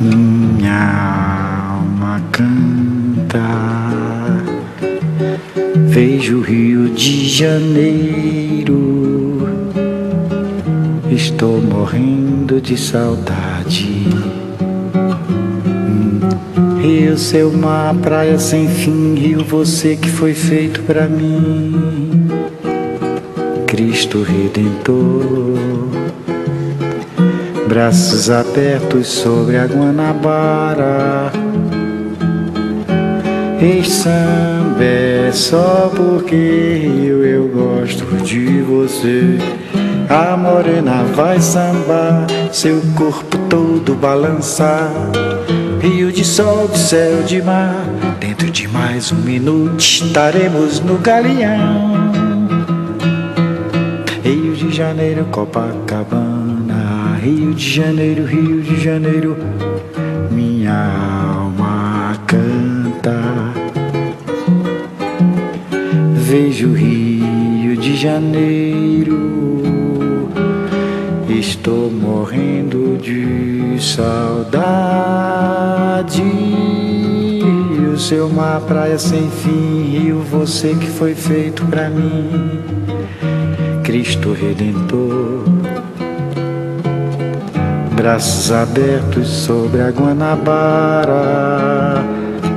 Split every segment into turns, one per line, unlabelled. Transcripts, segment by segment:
Minha alma canta, vejo o Rio de Janeiro, estou morrendo de saudade. Rio, seu mar, praia sem fim, Rio, você que foi feito pra mim, Cristo Redentor. Braços abertos sobre a Guanabara, ex-samba é só porque eu gosto de você. A morena vai sambar, seu corpo todo balançar. Rio de sol, de céu, de mar, dentro de mais um minuto estaremos no Galeão. Rio de Janeiro, Copacabana, Rio de Janeiro, Rio de Janeiro, minha alma canta. Vejo o Rio de Janeiro, estou morrendo de saudade. O seu mar, praia sem fim, Rio, você que foi feito pra mim, Cristo Redentor. Braços abertos sobre a Guanabara,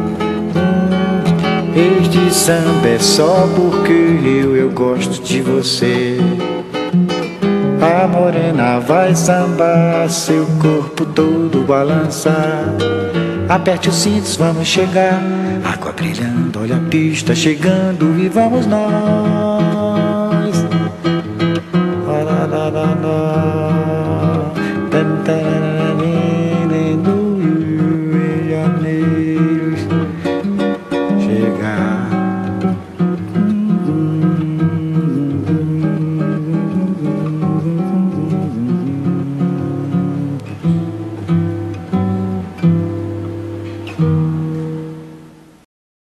ex de samba é só porque eu gosto de você. A morena vai sambar, seu corpo todo balançar. Aperte os cintos, vamos chegar. Água brilhando, olha a pista chegando e vamos nós.